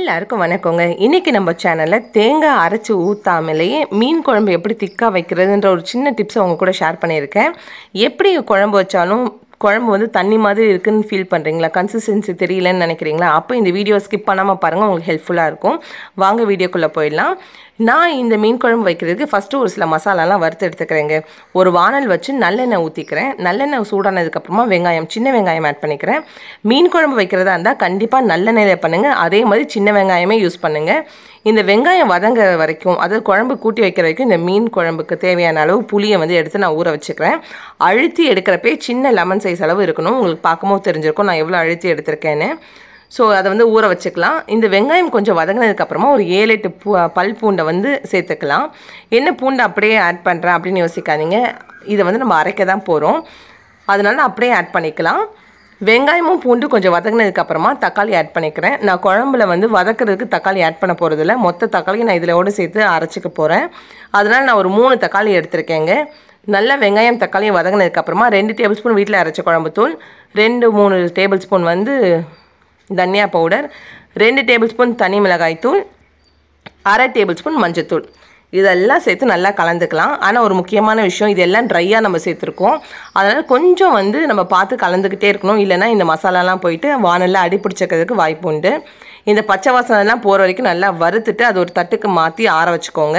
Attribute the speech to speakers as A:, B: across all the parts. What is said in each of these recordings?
A: எல்லாருக்கும் வணக்கங்க. இன்னைக்கு நம்ம சேனல்ல தேங்காய் அரைச்சு ஊத்தாமலேயே மீன் குழம்பு எப்படி திக்கா வைக்கிறதுன்ற ஒரு சின்ன டிப்ஸ் உங்க கூட ஷேர் பண்ணியிருக்கேன். எப்படி குழம்பு வச்சாலும் குழம்பு வந்து தண்ணி மாதிரி இருக்குன்னு ஃபீல் பண்ணுறீங்களா, கன்சிஸ்டன்சி தெரியலன்னு நினைக்கிறீங்களா, அப்போ இந்த வீடியோ ஸ்கிப் பண்ணாமல் பாருங்கள், உங்களுக்கு ஹெல்ப்ஃபுல்லாக இருக்கும். வாங்க வீடியோக்குள்ளே போயிடலாம். நான் இந்த மீன் குழம்பு வைக்கிறதுக்கு ஃபஸ்ட்டு ஒரு சில மசாலாலாம் வறுத்து எடுத்துக்கிறேங்க. ஒரு வானல் வச்சு நல்லெண்ணெய் ஊற்றிக்கிறேன். நல்லெண்ணெய் சூடானதுக்கப்புறமா சின்ன வெங்காயம் ஆட் பண்ணிக்கிறேன். மீன் குழம்பு வைக்கிறதா இருந்தால் கண்டிப்பாக நல்லெண்ணெயில் பண்ணுங்கள். அதே மாதிரி சின்ன வெங்காயமே யூஸ் பண்ணுங்கள். இந்த வெங்காயம் வதங்க வரைக்கும், அதாவது குழம்பு கூட்டி வைக்கிற வரைக்கும் இந்த மீன் குழம்புக்கு தேவையான அளவு புளியை வந்து எடுத்து நான் ஊற வச்சுக்கிறேன். அழுத்தி எடுக்கிறப்பே சின்ன லெமன் சைஸ் அளவு இருக்கணும். உங்களுக்கு பார்க்கும்போது தெரிஞ்சிருக்கும் நான் எவ்வளோ அழுத்தி எடுத்திருக்கேன்னு. ஸோ அதை வந்து ஊற வச்சுக்கலாம். இந்த வெங்காயம் கொஞ்சம் வதங்கினதுக்கப்புறமா ஒரு 7-8 பல் பூண்டை வந்து சேர்த்துக்கலாம். என்ன பூண்டை அப்படியே ஆட் பண்ணுறேன் அப்படின்னு யோசிக்காதீங்க. இதை வந்து நம்ம அரைக்க தான் போகிறோம், அதனால அப்படியே ஆட் பண்ணிக்கலாம். வெங்காயமும் பூண்டு கொஞ்சம் வதங்கினதுக்கப்புறமா தக்காளி ஆட் பண்ணிக்கிறேன். நான் குழம்புல வந்து வதக்கிறதுக்கு தக்காளி ஆட் பண்ண போகிறதில்ல, மொத்த தக்காளி நான் இதோடு சேர்த்து அரைச்சிக்க போகிறேன். அதனால் நான் ஒரு 3 தக்காளி எடுத்திருக்கேங்க. நல்லா வெங்காயம் தக்காளியும் வதங்கினதுக்கப்புறமா 2 டேபிள் ஸ்பூன் வீட்டில் அரைச்ச குழம்பு தூள், 2-3 டேபிள் ஸ்பூன் வந்து தனியா பவுடர், 2 டேபிள் ஸ்பூன் தனி மிளகாய் தூள், 1/2 டேபிள் ஸ்பூன் மஞ்சத்தூள், இதெல்லாம் சேர்த்து நல்லா கலந்துக்கலாம். ஆனால் ஒரு முக்கியமான விஷயம், இதெல்லாம் ட்ரையாக நம்ம சேர்த்துருக்கோம். அதனால் கொஞ்சம் வந்து நம்ம பார்த்து கலந்துக்கிட்டே இருக்கணும். இல்லைனா இந்த மசாலாலாம் போயிட்டு வானலில் அடிப்பிடிச்சிக்கிறதுக்கு வாய்ப்பு உண்டு. இந்த பச்சை வாசனைலாம் போகிற வரைக்கும் நல்லா வறுத்துட்டு அது ஒரு தட்டுக்கு மாற்றி ஆற வச்சுக்கோங்க.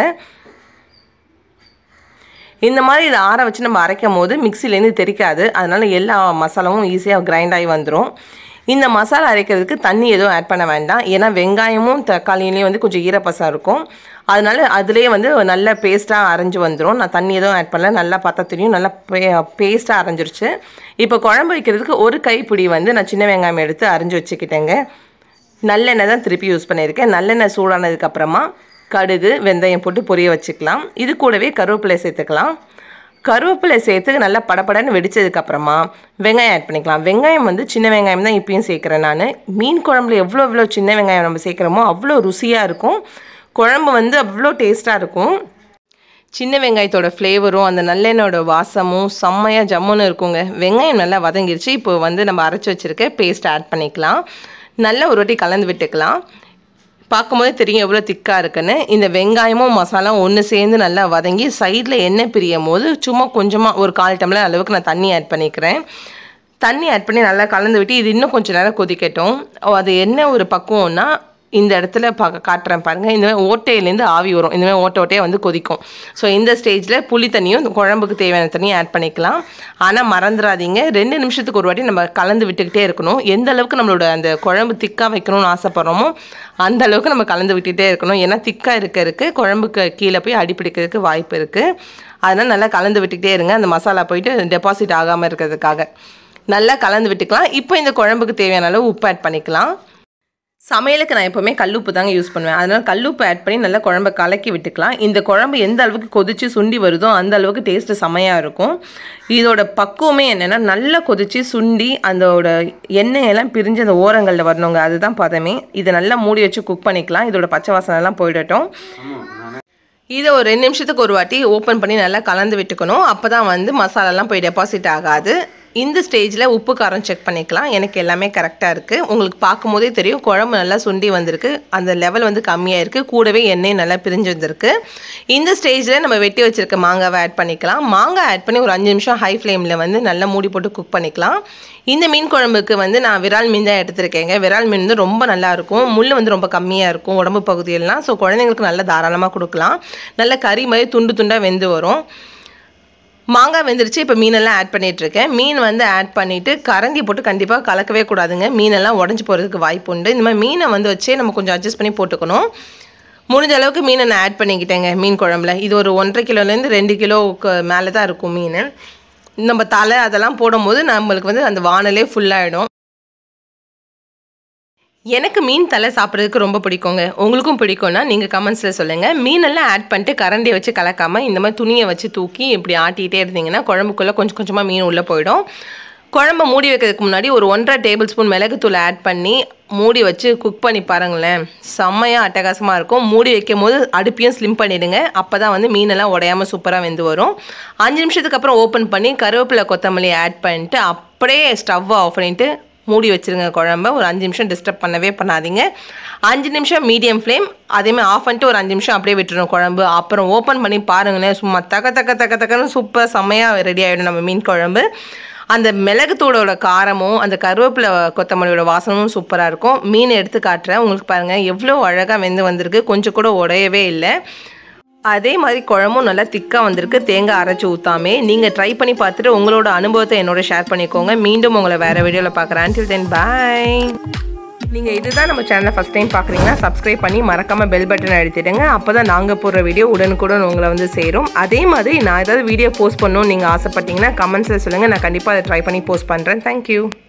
A: இந்த மாதிரி இதை ஆற வச்சு நம்ம அரைக்கும் போது மிக்சிலேருந்து தெரிக்காது. அதனால் எல்லா மசாலாவும் ஈஸியாக கிரைண்ட் ஆகி வந்துடும். இந்த மசாலா அரைக்கிறதுக்கு தண்ணி எதுவும் ஆட் பண்ண வேண்டாம். ஏன்னா வெங்காயமும் தக்காளியிலையும் வந்து கொஞ்சம் ஈரப்பசம் இருக்கும். அதனால அதுலேயே வந்து நல்ல பேஸ்ட்டாக அரைஞ்சி வந்துடும். நான் தண்ணி எதுவும் ஆட் பண்ணல, நல்லா பத்தத்துலையும் நல்லா பேஸ்ட்டாக அரைஞ்சிருச்சு. இப்போ குழம்பு வைக்கிறதுக்கு ஒரு கைப்பிடி வந்து நான் சின்ன வெங்காயம் எடுத்து அரைஞ்சி வச்சுக்கிட்டேங்க. நல்லெண்ணெய் தான் திருப்பி யூஸ் பண்ணியிருக்கேன். நல்லெண்ணெய் சூடானதுக்கப்புறமா கடுகு வெந்தயம் போட்டு பொரிய வச்சுக்கலாம். இது கூடவே கருவேப்பிலை சேர்த்துக்கலாம். கருவேப்பிலை சேர்த்து நல்லா படப்படன்னு வெடித்ததுக்கப்புறமா வெங்காயம் ஆட் பண்ணிக்கலாம். வெங்காயம் வந்து சின்ன வெங்காயம் தான் இப்பயும் சேர்க்குறேன் நான். மீன் குழம்புல எவ்வளோ சின்ன வெங்காயம் நம்ம சேர்க்குறோமோ அவ்வளோ ருசியாக இருக்கும். குழம்பு வந்து அவ்வளோ டேஸ்ட்டாக இருக்கும். சின்ன வெங்காயத்தோட ஃப்ளேவரும் அந்த நல்லெண்ணோட வாசமும் செம்மையாக ஜம்முன்னு இருக்குங்க. வெங்காயம் நல்லா வதங்கிருச்சு. இப்போ வந்து நம்ம அரைச்சி வச்சுருக்க பேஸ்ட் ஆட் பண்ணிக்கலாம். நல்லா ஒரு வாட்டி கலந்து விட்டுக்கலாம். பார்க்கும்போதே தெரியும் எவ்வளோ திக்காக இருக்குன்னு. இந்த வெங்காயமும் மசாலாவும் ஒன்று சேர்ந்து நல்லா வதங்கி சைடில் எண்ணெய் பிரியும் போது சும்மா கொஞ்சமாக ஒரு 1/4 டம்ளர் அளவுக்கு நான் தண்ணி ஆட் பண்ணிக்கிறேன். தண்ணி ஆட் பண்ணி நல்லா கலந்து விட்டு இது இன்னும் கொஞ்சம் நேரம் கொதிக்கட்டும். அது என்ன ஒரு பக்குவம்னா, இந்த இடத்துல காட்டுறேன் பாருங்கள், இந்த மாதிரி ஓட்டையிலேருந்து ஆவி வரும். இந்த மாதிரி ஓட்டையாக வந்து கொதிக்கும். ஸோ இந்த ஸ்டேஜில் புளி தண்ணியும் இந்த குழம்புக்கு தேவையான தண்ணியும் ஆட் பண்ணிக்கலாம். ஆனால் மறந்துடாதீங்க, 2 நிமிஷத்துக்கு ஒரு வாட்டி நம்ம கலந்து விட்டுக்கிட்டே இருக்கணும். எந்த அளவுக்கு நம்மளோட அந்த குழம்பு திக்காக வைக்கணும்னு ஆசைப்படுறோமோ அந்த அளவுக்கு நம்ம கலந்து விட்டுகிட்டே இருக்கணும். ஏன்னா திக்காக இருக்க குழம்புக்கு கீழே போய் அடிப்பிடிக்கிறதுக்கு வாய்ப்பு இருக்குது. அதனால் நல்லா கலந்து விட்டுக்கிட்டே இருங்க, அந்த மசாலா போயிட்டு டெபாசிட் ஆகாமல் இருக்கிறதுக்காக நல்லா கலந்து விட்டுக்கலாம். இப்போ இந்த குழம்புக்கு தேவையான அளவு உப்பு ஆட் பண்ணிக்கலாம். சமையலுக்கு நான் எப்போவுமே கல்லுப்பு தாங்க யூஸ் பண்ணுவேன். அதனால் கல்லுப்பு ஆட் பண்ணி நல்லா குழம்பை கலக்கி விட்டுக்கலாம். இந்த குழம்பு எந்த அளவுக்கு கொதித்து சுண்டி வருதோ அந்த அளவுக்கு டேஸ்ட்டு செம்மையாக இருக்கும். இதோட பக்குவமே என்னென்னா, நல்லா கொதித்து சுண்டி அதோட எண்ணெயெல்லாம் பிரிஞ்சு அந்த ஓரங்களில் வரணுங்க, அதுதான் பதமே. இதை நல்லா மூடி வச்சு குக் பண்ணிக்கலாம். இதோட பச்சை வாசனைலாம் போயிடட்டும். இதை ஒரு 2 நிமிஷத்துக்கு ஒரு வாட்டி ஓப்பன் பண்ணி நல்லா கலந்து விட்டுக்கணும். அப்போ தான் வந்து மசாலாலாம் போய் டெபாசிட் ஆகாது. இந்த ஸ்டேஜில் உப்பு காரம் செக் பண்ணிக்கலாம். எனக்கு எல்லாமே கரெக்டாக இருக்குது. உங்களுக்கு பார்க்கும்போதே தெரியும் குழம்பு நல்லா சுண்டி வந்திருக்கு. அந்த லெவல் வந்து கம்மியாக இருக்குது. கூடவே எண்ணெய் நல்லா பிரிஞ்சு வந்திருக்கு. இந்த ஸ்டேஜில் நம்ம வெட்டி வச்சுருக்க மாங்காவை ஆட் பண்ணிக்கலாம். மாங்காய் ஆட் பண்ணி ஒரு 5 நிமிஷம் ஹை ஃப்ளேமில் வந்து நல்லா மூடி போட்டு குக் பண்ணிக்கலாம். இந்த மீன் குழம்புக்கு வந்து நான் விரால் மீன் தான் எடுத்துருக்கேங்க. விரால் மீன் வந்து ரொம்ப நல்லாயிருக்கும். முள் வந்து ரொம்ப கம்மியாக இருக்கும் உடம்பு பகுதியெல்லாம். ஸோ குழந்தைங்களுக்கு நல்லா தாராளமாக கொடுக்கலாம். நல்ல கறி மாதிரி துண்டு துண்டாக வெந்து வரும். மாங்காய் வெந்துருச்சு. இப்போ மீனெல்லாம் ஆட் பண்ணிகிட்ருக்கேன். மீன் வந்து ஆட் பண்ணிவிட்டு கரண்டி போட்டு கண்டிப்பாக கலக்கவே கூடாதுங்க. மீனெல்லாம் உடஞ்சி போகிறதுக்கு வாய்ப்பு உண்டு. இந்த மாதிரி மீனை வந்து வச்சே நம்ம கொஞ்சம் அட்ஜஸ்ட் பண்ணி போட்டுக்கணும். முடிஞ்ச அளவுக்கு மீனை நான் ஆட் பண்ணிக்கிட்டேங்க மீன் குழம்புல. இது ஒரு 1.5 கிலோலேருந்து 2 கிலோவுக்கு மேலே தான் இருக்கும் மீன். நம்ம தலை அதெல்லாம் போடும்போது நம்மளுக்கு வந்து அந்த வானலே ஃபுல்லாகிடும். எனக்கு மீன் தலை சாப்பிட்றதுக்கு ரொம்ப பிடிக்குங்க. உங்களுக்கும் பிடிக்கும்னா நீங்கள் கமெண்ட்ஸில் சொல்லுங்கள். மீனெல்லாம் ஆட் பண்ணிட்டு கரண்டியை வச்சு கலக்காமல் இந்த மாதிரி துணியை வச்சு தூக்கி இப்படி ஆட்டிகிட்டே இருந்தீங்கன்னா குழம்புக்குள்ளே கொஞ்சம் கொஞ்சமாக மீன் உள்ளே போயிடும். குழம்பை மூடி வைக்கிறதுக்கு முன்னாடி ஒரு 1.5 டேபிள் ஸ்பூன் மிளகுத்தூள் ஆட் பண்ணி மூடி வச்சு குக் பண்ணி பாருங்களேன், செம்மையாக அட்டகாசமாக இருக்கும். மூடி வைக்கும் போது அடுப்பையும் ஸ்லிம் பண்ணிவிடுங்க. அப்போ தான் வந்து மீனெல்லாம் உடையாமல் சூப்பராக வெந்து வரும். 5 நிமிஷத்துக்கு அப்புறம் ஓப்பன் பண்ணி கருவேப்பிலை கொத்தமல்லி ஆட் பண்ணிட்டு அப்படியே ஸ்டவ்வை ஆஃப் பண்ணிவிட்டு மூடி வச்சுருங்க குழம்பு. ஒரு 5 நிமிஷம் டிஸ்டர்ப் பண்ணவே பண்ணாதீங்க. 5 நிமிஷம் மீடியம் ஃப்ளேம், அதேமாதிரி ஆஃப் பண்ணிட்டு ஒரு 5 நிமிஷம் அப்படியே விட்டுருணும் குழம்பு. அப்புறம் ஓப்பன் பண்ணி பாருங்களேன், சும்மா தக்கன்னு சூப்பர் செம்மையாக ரெடி ஆகிடும் நம்ம மீன் குழம்பு. அந்த மிளகுத்தூளோட காரமும் அந்த கருவேப்பிலை கொத்தமல்லியோட வாசனமும் சூப்பராக இருக்கும். மீன் எடுத்து காட்டுறேன் உங்களுக்கு பாருங்கள், எவ்வளோ அழகாக வெந்து வந்திருக்கு, கொஞ்சம் கூட உடையவே இல்லை. அதே மாதிரி குழம்பும் நல்லா திக்காக வந்திருக்கு, தேங்காய் அரைச்சி ஊற்றாமே. நீங்கள் ட்ரை பண்ணி பார்த்துட்டு உங்களோட அனுபவத்தை என்னோட ஷேர் பண்ணிக்கோங்க. மீண்டும் உங்களை வேறு வீடியோவில் பார்க்குறேன். Until then, bye. நீங்கள் இதுதான் நம்ம சேனலை ஃபஸ்ட் டைம் பார்க்குறீங்கன்னா சப்ஸ்கிரைப் பண்ணி மறக்காமல் பெல் பட்டன் அழுத்திடுங்க. அப்போ தான் நாங்கள் போடுற வீடியோ உடனுக்குடன் உங்களை வந்து சேரும். அதே மாதிரி நான் ஏதாவது வீடியோ போஸ்ட் பண்ணணும்னு நீங்கள் ஆசைப்பட்டீங்கன்னா கமெண்ட்ஸில் சொல்லுங்கள், நான் கண்டிப்பாக அதை ட்ரை பண்ணி போஸ்ட் பண்ணுறேன். தேங்க்யூ.